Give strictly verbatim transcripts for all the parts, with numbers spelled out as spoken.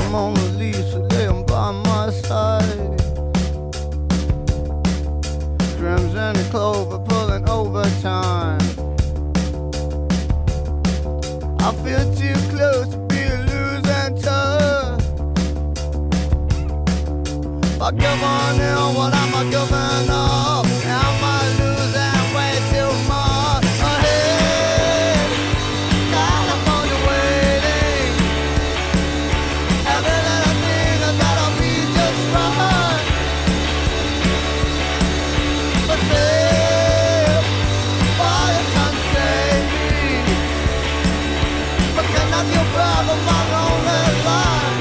Mona Lisa laying by my side. Drums and a clover pulling overtime. I feel too close to be losing touch. If I give on in, what am I giving up? Am I losing way too much? Ahead, California waiting. Every little thing has gotta be just right. But still, all you can save me. But can I get back on my lonely life?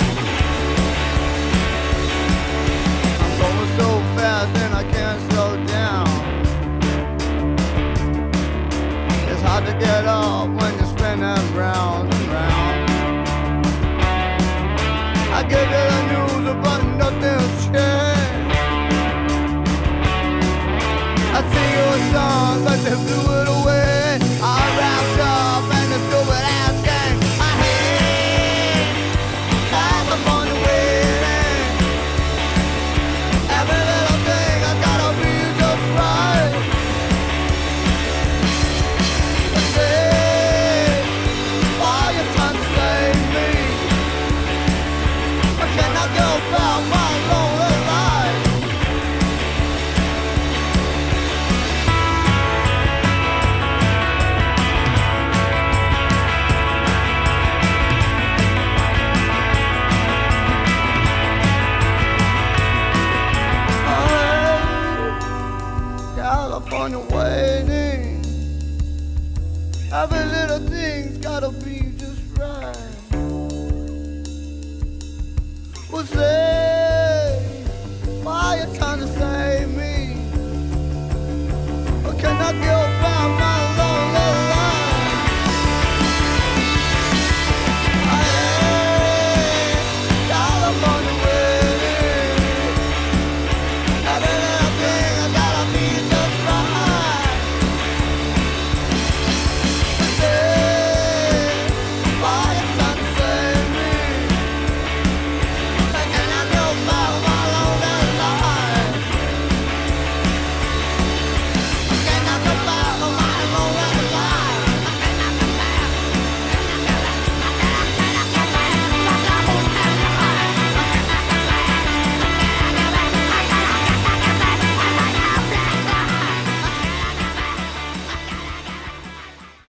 I'm going so fast and I can't slow down. It's hard to get off when you're spinning round and round. I give you the news but nothing's changed. I sing you a song but they blew it away. I wrapped up and it's stupid ass game. I hate California waiting. Every little thing I gotta be just right. But say, why you trying to save me? I cannot go about my lonely life. California waiting. Every little thing's gotta be just right. Well, say, why you trying to save me? Or can I go